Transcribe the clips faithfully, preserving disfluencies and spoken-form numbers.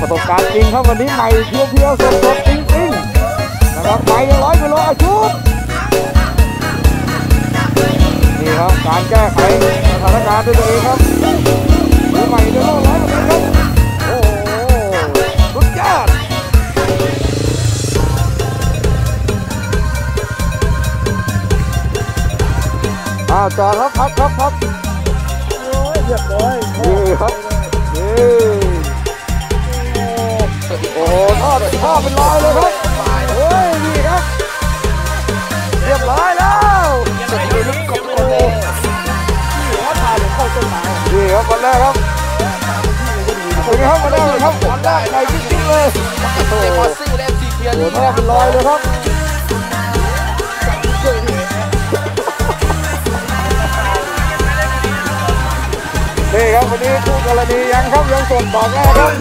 ประสบการณ์จริงครับวันนี้ใหม่เพียวเพียวสดสดจริงจริงนะครับไปร้อยกิโลอาชุบนี่ครับการแก้ไขสถานการณ์ด้วยตัวเองครับมือใหม่เดือดร้อนร้อยเปอร์เซ็นต์ครับโอ้โหสุดยอดอ่าจอดครับครับครับครับโอ้ยเรียบร้อยนี่ครับนี่โอ้โหท่อท่อเป็นรอยเลยครับเฮ้ยนี่ครับเรียบร้อยแล้วสติลุกกับโอ้โหนี่ครับพาผมเข้าต้นไม้นี่ครับวันแรกครับเป็นไงครับวันแรกเลยครับวันแรกใหญ่จริงๆเลยโอ้โหท่อเป็นรอยเลยครับนี่ครับวันนี้คู่กรณียังครับยังส่งต่อแรกครับ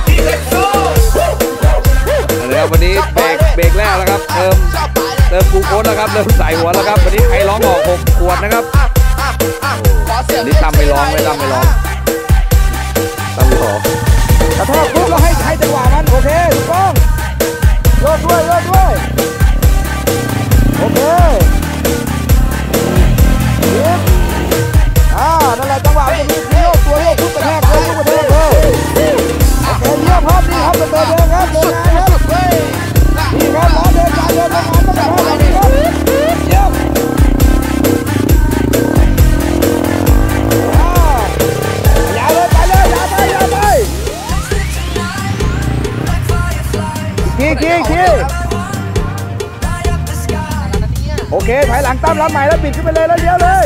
แล้ววันนี้เบรกเบรกแรกแล้วครับเติมเติมกูโค้ดแล้วครับเริ่มใส่หัวแล้วครับวันนี้ใครร้องออกหกขวดนะครับวันนี้ตามไปร้องไม่ตามไปร้องตามไปร้องกระแทกปุ๊บแล้วให้ให้จังหวะมันโอเคถูกต้องโยกด้วยโยกด้วยโอเคอ่านั่นแหละจังหวะจะมีโยกตัวโยกปุ๊บกระแทกเลยปุ๊บกระแทกเลยโอเคเยี่ยมครับนี่ครับเป็นเดินเดินครับเดินงานครับนี่ครับล้อเดินการเดินงานต้องกระแทกแบบนี้ครับเยี่ยมอ่าอย่าเลยไปเลยอย่าไปอย่าไปขี้ขี้ขี้โอเคถอยหลังตั้มรับใหม่แล้วบิดขึ้นไปเลยแล้วเลี้ยวเลย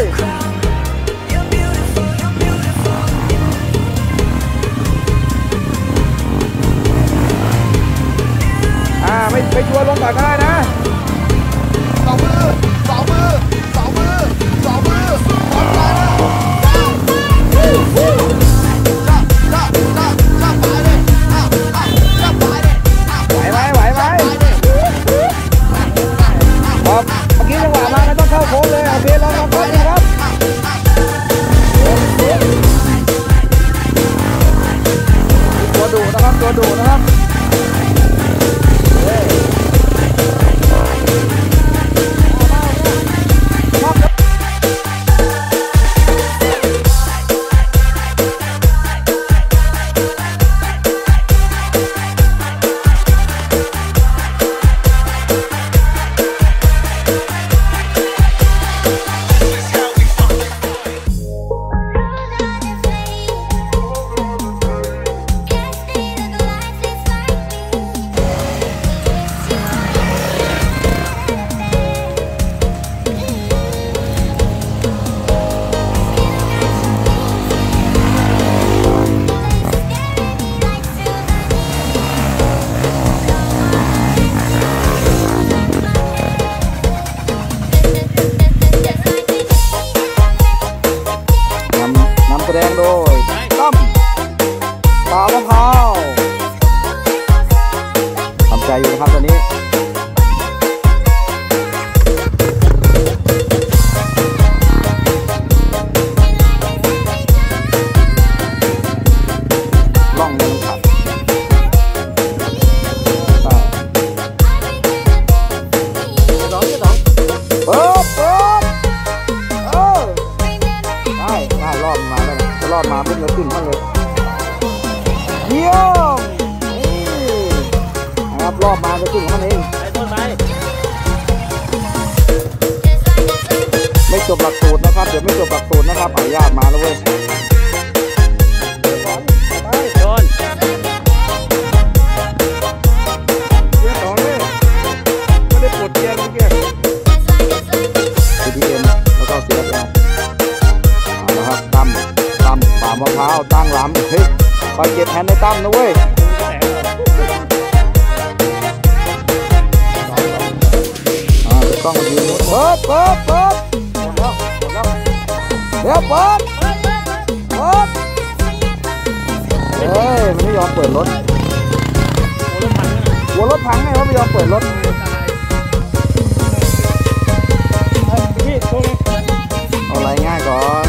อ่าไม่ไปชัวร์ลงก่อนก็ได้นะสองมือสองมือสองมือสองมือสองมือไหวไหมไหวไหมครับเมื่อกี้จังหวะมาไม่ต้องเข้าโค้งเลยโอเคลองลองเข้าดีครับตัวดูนะครับตัวดูนะครับแสดงโดยตั้มปลามะพร้าวทำใจอยู่นะครับตอนนี้ล่องมันขับสองสองเปิดเปิดเออได้ได้รอบมาแล้วรอดมาเป็นเลยขึ้นมาเลยเยี่ยมนี่นะครับรอบมาจะขึ้นมาเองไม่จบหลักสูตรนะครับเดี๋ยวไม่จบหลักสูตรนะครับอนุญาตมาแล้วเว้ยโดนเกียร์สองเลยไม่ได้ปลดเกียร์เมื่อกี้ ซี ที เอ็ม แล้วก็ ซี เอฟ แอล เอาละครับตั้มตั้มป่ามะพร้าวตั้งลำเฮ้ยคอยเก็บแทนในตั้มนะเว้ยอ่าจะกล้องมายืนเปิดเปิดเปิดหมดแล้วหมดแล้วเดี๋ยวเปิดเปิดเฮ้ยมันไม่ยอมเปิดรถหัวรถพังไงว่าไม่ยอมเปิดรถเอาอะไรง่ายก่อน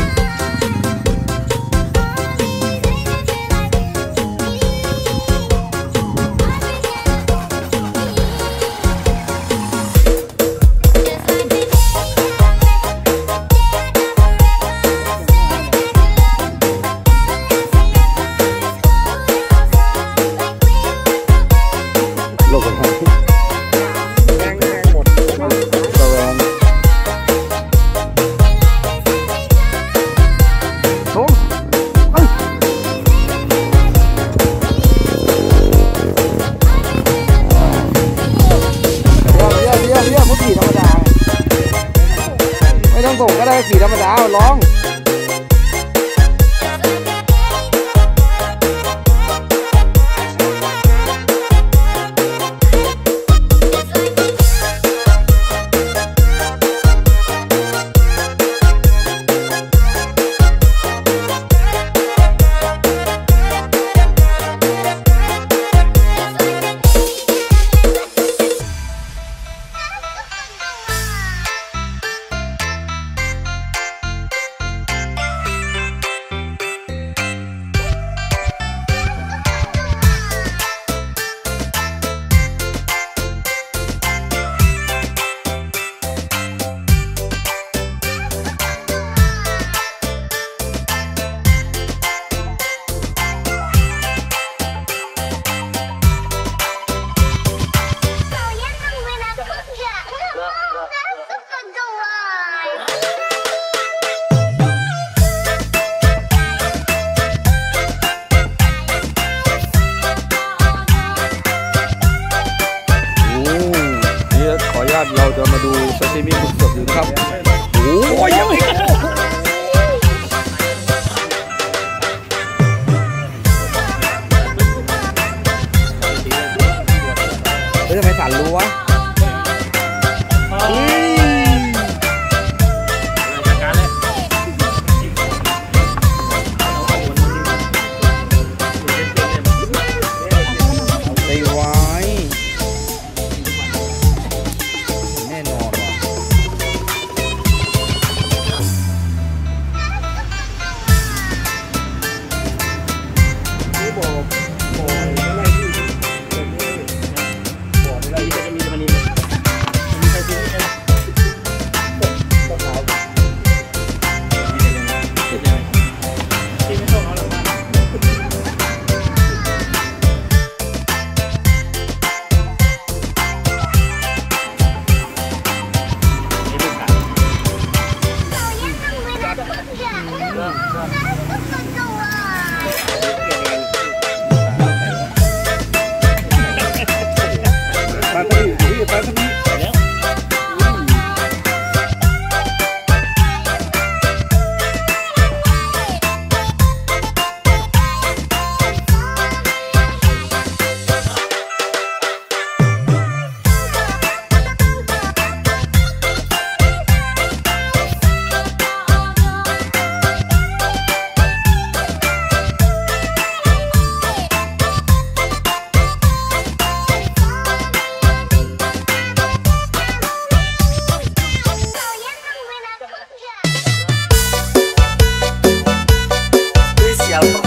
ยว